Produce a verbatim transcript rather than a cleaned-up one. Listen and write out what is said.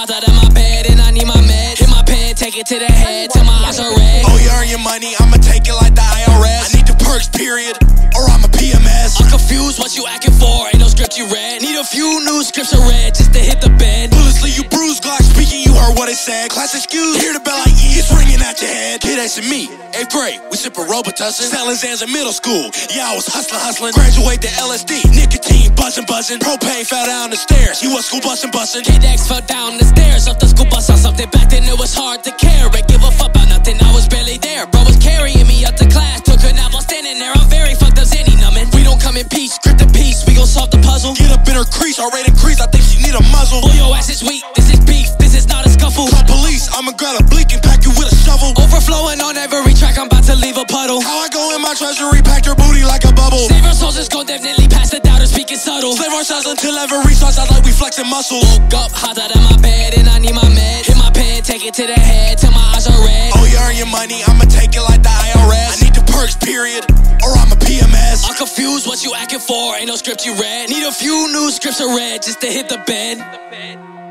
Hopped out of my bed and I need my meds. Hit my pen, take it to the head till my eyes are red. Oh, you earn your money, I'ma take it like the I R S. I need the perks, period, or I'm a P M S. I'm confused, what you acting for? Ain't no script you read. Need a few new scripts I read just to hit the bed. Bullets leave you bruised, Glock speaking, you heard what it said. Class excuse, hear the bell like E, it's ringing at your head. Kid, that's me, eighth grade, we sippin' Robitussin. Selling Zans in middle school, yeah, I was hustling, hustling. Graduate to L S D, nicotine, buzzing, buzzing. Propane fell down the stairs, he was school bustin', bustin'. Kid X fell down the stairs off the school bus on something. Back then it was hard to care, I give a fuck about nothing, I was barely there. Bro was carrying me up to class, took a nap while standing there. I'm very fucked up, Zanny numbin'. We don't come in peace, script the piece, we gon' solve the puzzle. Get up in her crease, already crease, I think she need a muzzle. Boy, your ass is weak, this is beef, this is not a scuffle. Call police, I'ma grab a bleak and pack you with a shovel. Overflowing on every track, I'm about to leave a puddle. How I go in my treasury, packed her booty like a bubble. Save our souls, it's gon' definitely pass the doubters, speaking subtle. Slave ourselves until every source sounds like we flexing muscles. Woke up, hopped out of my bed and I need my meds. Hit my pen, take it to the head till my eyes are red. Oh, you earn your money, I'ma take it like the I R S. I need the perks, period, or I'm a P M S. I'm confused, what you acting for? Ain't no script you read. Need a few new scripts I read just to hit the bed.